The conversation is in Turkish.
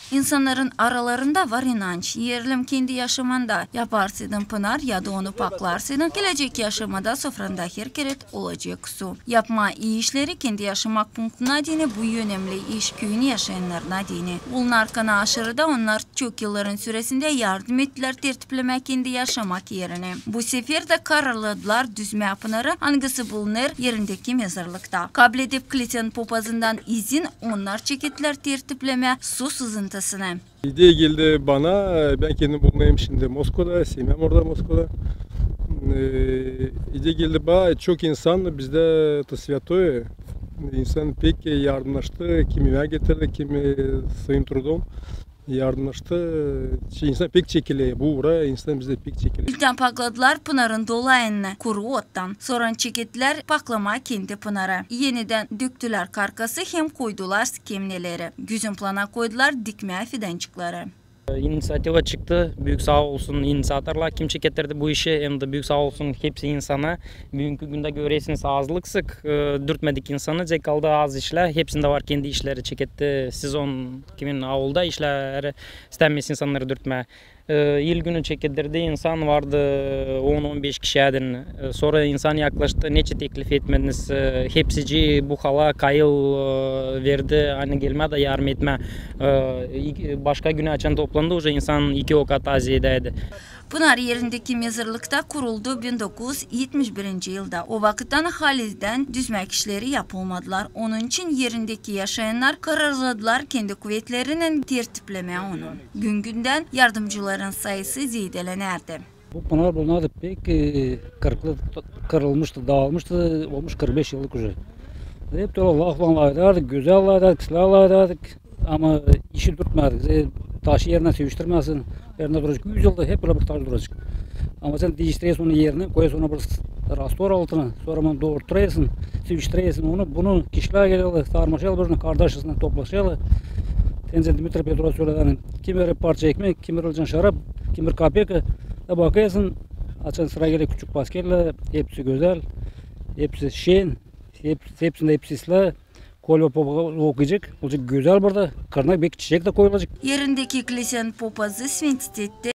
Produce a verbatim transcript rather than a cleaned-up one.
İnsanların aralarında var inanç, yerim kendi yaşamanda yaparsın pınar ya da onu paklarsın, gelecek yaşamada sofranda herkeret olacak su. Yapma iyi işleri kendi yaşamak punktuna dini bu önemli iş köyünü yaşayanlarına dini. Bunlar kana aşırıda onlar çok yılların süresinde yardım ettiler tertiplemek kendi yaşamak yerine. Bu sefer de kararladılar düzme pınarı hangisi bulunur yerindeki mezarlıkta. Kabul edip Klisen popazından izin onlar çekettiler tertipleme su sızıntısını. İdeya geldi bana, ben kendim bulunayım şimdi Moskova'da, sevmem orada Moskova'da. İdeya geldi bana, çok insan bizde Svatoy, insan pek yardımlaştı, kimi yemek getirdi, kimi своим трудом yardımlaştı. İnsan pek çekili, bu uğra insan bizde pek çekili. İlten pakladılar Pınar'ın dolayını kuru ottan. Sonra çekettiler paklama kendi Pınar'a. Yeniden döktüler karkası hem koydular skemneleri. Güzün plana koydular dikme fidancıkları. İnisiyativa çıktı. Büyük sağ olsun inisiyatorlar kim çeketirdi bu işi hem de büyük sağ olsun hepsi insana. Bugünkü günde göresiniz azlık sık dürtmedik insanı. Zekalda az işler. Hepsinde var kendi işleri çeketti. Sezon kimin avulda işler istenmez insanları dürtme. İl günü çekildirdi insan vardı on on beş kişiden. Sonra insan yaklaştı neçe teklif etmediniz. Hepsici bu hala kayıl verdi. Hani gelmedi yardım etme. Başka güne açan toplandı. Уже insan iki o kat aziyedeydi. Pınar yerindeki mezarlıkta kuruldu bin dokuz yüz yetmiş birinci yılda. O vakitten Halil'den düzmek işleri yapılmadılar. Onun için yerindeki yaşayanlar kararladılar kendi kuvvetlerinin tertipleme onu. Gün günden yardımcıların sayısı ziyadelenerdi. Bu pınar bulunardı pek kırılmıştı, dağılmıştı, olmuş kırk beş yıllık уже. Hep de Allah'la ederdik, güzel ederdik, silah ederdik ama işi tutmadık. Taşı yerine seviştirmezsin, yerine duracak. yüz yılda hep böyle bir taş duracak. Ama sen değiştiriyorsun onu yerine, koyuyorsun onu bir rastor altına, sonra onu doğurtuyorsun, seviştiriyorsun onu, bunu kişiler geliyorlar, sarmaşıyorlar, birbirine kardeşinden toplaşıyorlar. Tenzil Dimitri Petrov söyledi, kim bir parça ekmek, kim bir ölçen şarap, kim bir kapeka, da bakıyorsun, açan sıra geliyor küçük paskerler, hepsi güzel, hepsi şen, hepsi, hepsinde hepsi isla. Kolye popa okuyacak, olacak güzel burada, karnına bir çiçek de koyulacak. Yerindeki Klisen popazı Sventitet'te